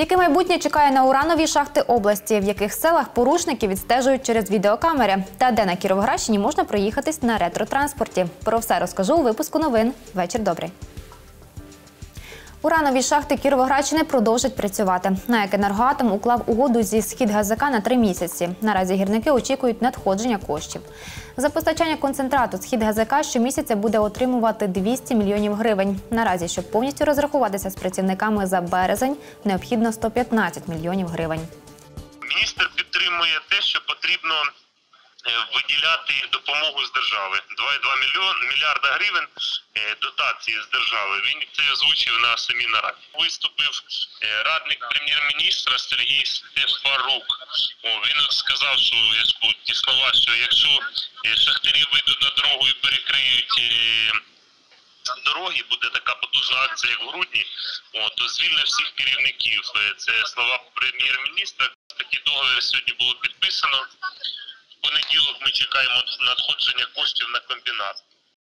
Яке майбутнє чекає на уранові шахти області, в яких селах порушники відстежують через відеокамери? Та де на Кіровоградщині можна проїхатись на ретротранспорті? Про все розкажу у випуску новин. Вечір добрий. Уранові шахти Кіровоградщини продовжать працювати. НАЕК «Енергоатом» уклав угоду зі «Східгазика» на 3 місяці. Наразі гірники очікують надходження коштів. За постачання концентрату «Східгазика» щомісяця буде отримувати 200 мільйонів гривень. Наразі, щоб повністю розрахуватися з працівниками за березень, необхідно 115 мільйонів гривень. Міністр підтримує те, що потрібно виділяти допомогу з держави. 2,2 мільярда гривень дотації з держави. Він це озвучив на самій нараді. Виступив радник прем'єр-міністра Сергій Стефарук. Він сказав, що ті слова, що якщо шахтарі вийдуть на дорогу і перекриють дороги, буде така потужна акція, як в грудні, то звільне всіх керівників. Це слова прем'єр-міністра. Такий договір сьогодні було підписано. В понеділок ми чекаємо надходження коштів на комбінат.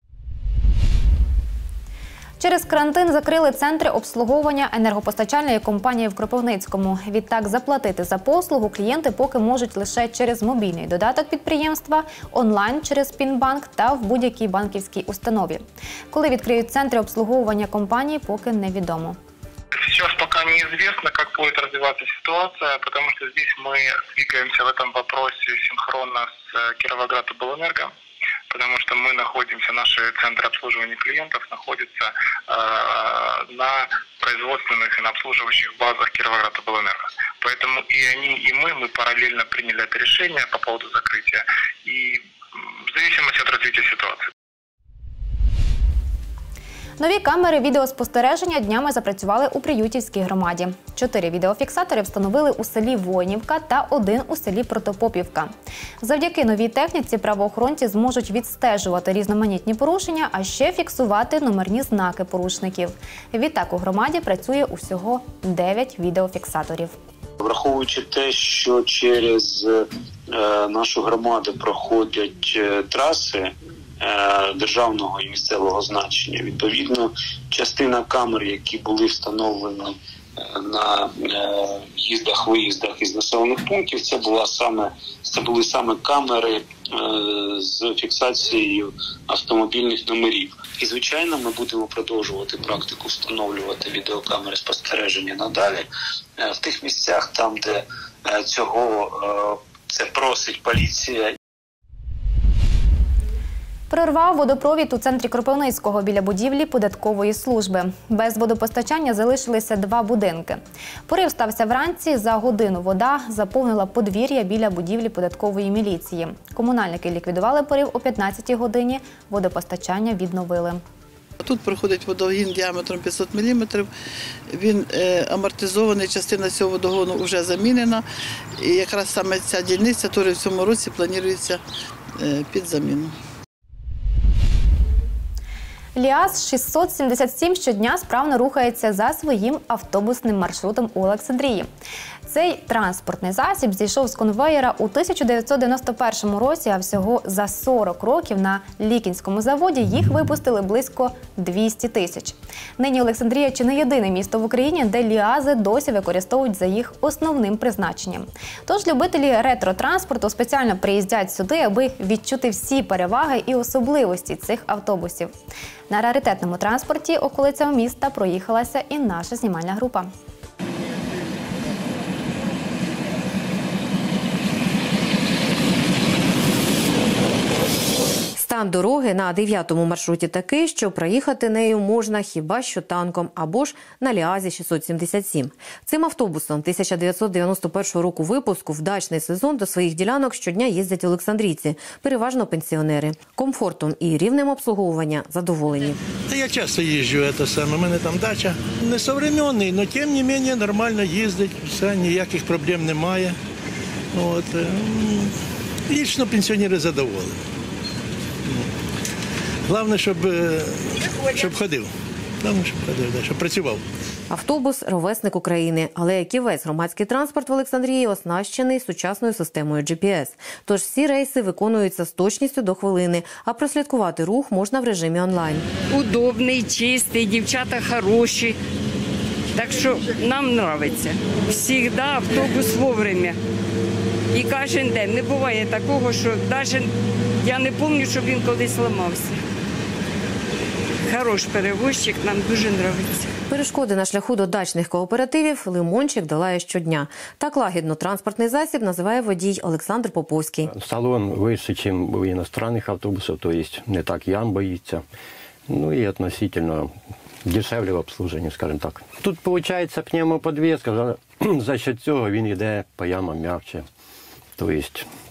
Через карантин закрили центри обслуговування енергопостачальної компанії в Кропивницькому. Відтак заплатити за послугу клієнти поки можуть лише через мобільний додаток підприємства, онлайн через Пінбанк та в будь-якій банківській установі. Коли відкриють центри обслуговування компанії, поки невідомо. Сейчас пока неизвестно, как будет развиваться ситуация, потому что здесь мы двигаемся в этом вопросе синхронно с Кировоградобленерго, потому что мы находимся, наши центры обслуживания клиентов находятся на производственных и на обслуживающих базах Кировоградобленерго. Поэтому и они, и мы параллельно приняли это решение по поводу закрытия, и в зависимости от развития ситуации. Нові камери відеоспостереження днями запрацювали у Приютівській громаді. 4 відеофіксатори встановили у селі Воїнівка та 1 у селі Протопопівка. Завдяки новій техніці правоохоронці зможуть відстежувати різноманітні порушення, а ще фіксувати номерні знаки порушників. Відтак у громаді працює усього 9 відеофіксаторів. Враховуючи те, що через нашу громаду проходять траси державного і місцевого значення. Відповідно, частина камер, які були встановлені на в'їздах-виїздах із населених пунктів, це були саме камери з фіксацією автомобільних номерів. І, звичайно, ми будемо продовжувати практику встановлювати відеокамери спостереження надалі в тих місцях, там, де це просить поліція. Прорвав водопровід у центрі Кропивницького біля будівлі податкової служби. Без водопостачання залишилися 2 будинки. Порив стався вранці, за годину вода заповнила подвір'я біля будівлі податкової міліції. Комунальники ліквідували порив о 15-й годині, водопостачання відновили. Тут проходить водогін діаметром 500 мм, він амортизований, частина цього водогону вже замінена. І якраз саме ця дільниця теж в цьому році планується під заміну. ЛіАЗ-677 щодня справно рухається за своїм автобусним маршрутом у Олександрії. Цей транспортний засіб зійшов з конвеєра у 1991 році, а всього за 40 років на Лікінському заводі їх випустили близько 200 тисяч. Нині Олександрія чи не єдине місто в Україні, де ЛіАЗи досі використовують за їх основним призначенням. Тож любителі ретротранспорту спеціально приїздять сюди, аби відчути всі переваги і особливості цих автобусів. На раритетному транспорті околицями міста проїхалася і наша знімальна група. Стан дороги на 9-му маршруті такий, що проїхати нею можна хіба що танком або ж на ЛіАЗі-677. Цим автобусом 1991 року випуску в дачний сезон до своїх ділянок щодня їздять олександрійці, переважно пенсіонери. Комфортом і рівнем обслуговування задоволені. Я часто їжджу, у мене там дача. Не современний, але тим не менше нормально їздить, все, ніяких проблем немає. Лічно пенсіонери задоволені. Головне, щоб ходив. Щоб працював. Автобус – ровесник України, але як і весь громадський транспорт в Олександрії оснащений сучасною системою GPS. Тож всі рейси виконуються з точністю до хвилини, а прослідкувати рух можна в режимі онлайн. Удобний, чистий, дівчата хороші. Так що нам подобається. Завжди автобус вовремя. І кожен день. Не буває такого, що навіть я не пам'ятаю, щоб він колись ламався. Хороший перевозчик, нам дуже подобається. Перешкоди на шляху до дачних кооперативів «Лимончик» долає щодня. Так лагідно транспортний засіб називає водій Олександр Поповський. Салон вище, ніж у іностранних автобусів, тобто не так ям боїться. Ну і относительно дешевле в обслуженні, скажімо так. Тут, виходить, пневмоподвеска, за счет цього він йде по ямам м'якше. Тобто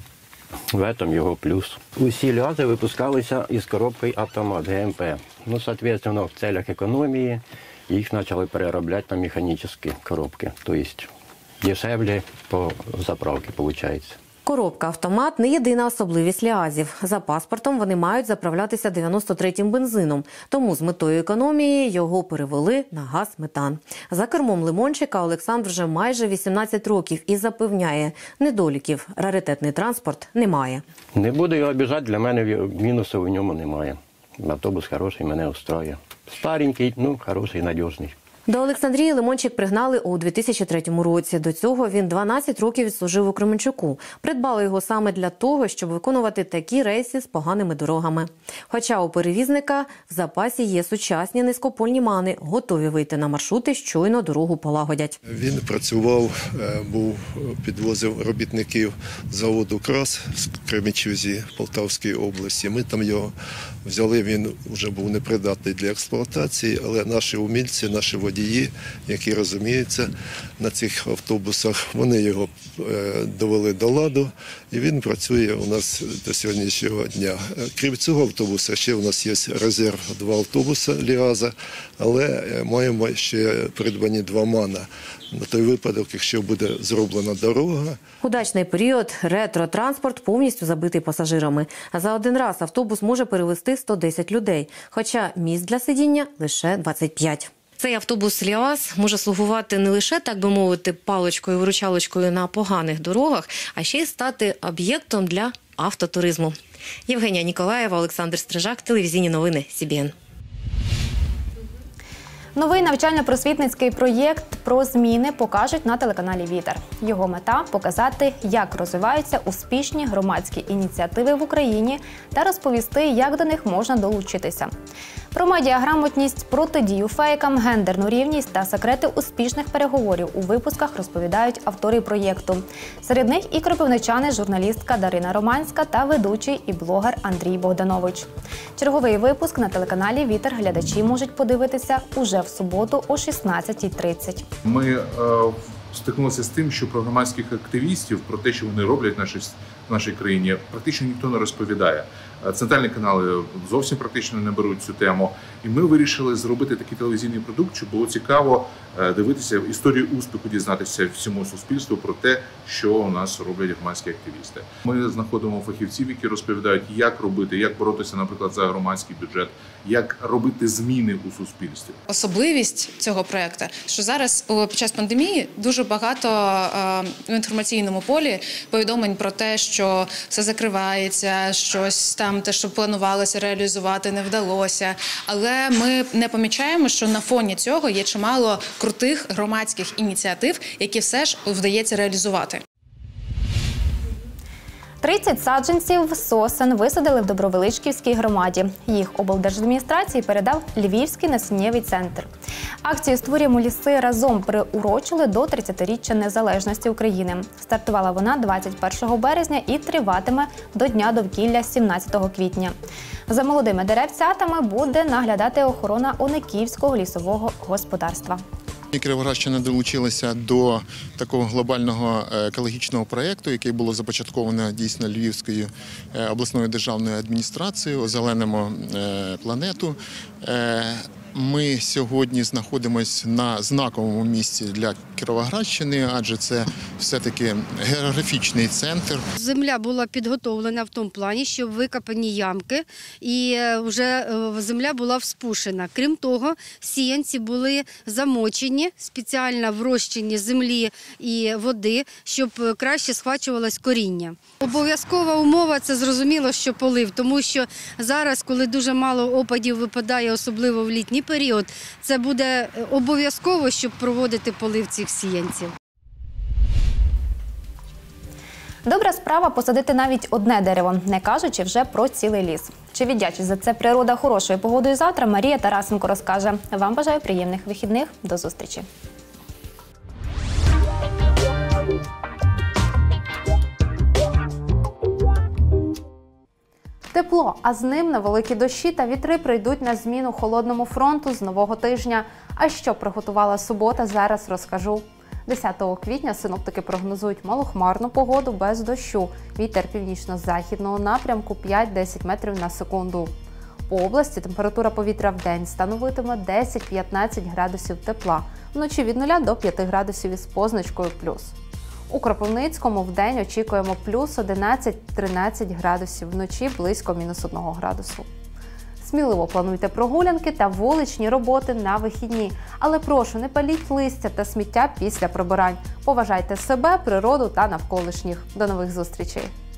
в цьому його плюс. Усі ліази випускалися із коробкою автомат ГМП. Ну, соответственно, в целях економії їх почали переробляти на механічні коробки. Тобто дешевле по заправці виходить. Коробка-автомат – не єдина особливість ліазів. За паспортом вони мають заправлятися 93-м бензином. Тому з метою економії його перевели на газ-метан. За кермом «Лимончика» Олександр вже майже 18 років і запевняє – недоліків раритетний транспорт немає. Не буду його обіжати, для мене мінусів у ньому немає. Автобус хороший, мене устроює. Старенький, ну, хороший, надіжний. До Олександрії «Лимончик» пригнали у 2003 році. До цього він 12 років відслужив у Кременчуку. Придбали його саме для того, щоб виконувати такі рейси з поганими дорогами. Хоча у перевізника в запасі є сучасні низькопольні мани, готові вийти на маршрути, щойно дорогу полагодять. Він працював, підвозив робітників заводу «Крас» в Кременчузі, Полтавської області. Ми там його взяли, він вже був непридатний для експлуатації, але наші умільці, наші водії, які розуміються на цих автобусах, вони його довели до ладу, і він працює у нас до сьогоднішнього дня. Крім цього автобуса, ще у нас є резерв 2 автобуса «Ліаза», але маємо ще придбані 2 мана. На той випадок, якщо буде зроблена дорога. У дачний період ретро-транспорт повністю забитий пасажирами. За один раз автобус може перевезти 110 людей, хоча місць для сидіння лише 25. Цей автобус «Ліаз» може слугувати не лише, так би мовити, паличкою-виручалочкою на поганих дорогах, а ще й стати об'єктом для автотуризму. Євгенія Ніколаєва, Олександр Стрижак, телевізійні новини СІБІН. Новий навчально-просвітницький проєкт про зміни покажуть на телеканалі «Вітер». Його мета – показати, як розвиваються успішні громадські ініціативи в Україні та розповісти, як до них можна долучитися. Про медіаграмотність, протидію фейкам, гендерну рівність та секрети успішних переговорів у випусках розповідають автори проєкту. Серед них і кропивничани, журналістка Дарина Романська та ведучий і блогер Андрій Богданович. Черговий випуск на телеканалі «Вітер» глядачі можуть подивитися уже в суботу о 16:30. Ми стикнулися з тим, що про громадських активістів, про те, що вони роблять в нашій країні, практично ніхто не розповідає. Центральні канали зовсім практично не беруть цю тему. І ми вирішили зробити такий телевізійний продукт, щоб було цікаво дивитися історію успіху, дізнатися всьому суспільству про те, що у нас роблять громадські активісти. Ми знаходимо фахівців, які розповідають, як робити, як боротися, наприклад, за громадський бюджет, як робити зміни у суспільстві. Особливість цього проєкту, що зараз під час пандемії дуже багато в інформаційному полі повідомлень про те, що все закривається, щось там, те, що планувалося реалізувати, не вдалося. Але ми не помічаємо, що на фоні цього є чимало крутих громадських ініціатив, які все ж вдається реалізувати. 30 саджанців сосен висадили в Добровеличківській громаді. Їх облдержадміністрації передав Львівський насіннєвий центр. Акцію «Створюємо ліси разом» приурочили до 30-річчя незалежності України. Стартувала вона 21 березня і триватиме до Дня довкілля 17 квітня. За молодими деревцятами буде наглядати охорона Ониківського лісового господарства. Кіровоградщина долучилася до такого глобального екологічного проєкту, який було започатковано дійсно Львівською обласною державною адміністрацією «Озеленимо планету». Ми сьогодні знаходимося на знаковому місці для Кіровоградщини, адже це все-таки географічний центр. Земля була підготовлена в тому плані, що викопані ямки і вже земля була вспушена. Крім того, сіянці були замочені, спеціально в розчині землі і води, щоб краще схвачувалось коріння. Обов'язкова умова – це зрозуміло, що полив, тому що зараз, коли дуже мало опадів випадає, особливо в літній період, це буде обов'язково, щоб проводити полив цих сіянців. Добра справа – посадити навіть одне дерево, не кажучи вже про цілий ліс. Чи віддячить за це природа хорошою погодою завтра, Марія Тарасенко розкаже. Вам бажаю приємних вихідних. До зустрічі. Тепло, а з ним невеликі дощі та вітри прийдуть на зміну холодному фронту з нового тижня. А що приготувала субота, зараз розкажу. 10 квітня синоптики прогнозують малохмарну погоду без дощу. Вітер північно-західного напрямку 5-10 метрів на секунду. По області температура повітря в день становитиме 10-15 градусів тепла. Вночі від 0 до 5 градусів із позначкою плюс. У Кропивницькому в день очікуємо плюс 11-13 градусів, вночі близько мінус 1 градусу. Сміливо плануйте прогулянки та вуличні роботи на вихідні. Але прошу, не паліть листя та сміття після прибирань. Поважайте себе, природу та навколишніх. До нових зустрічей!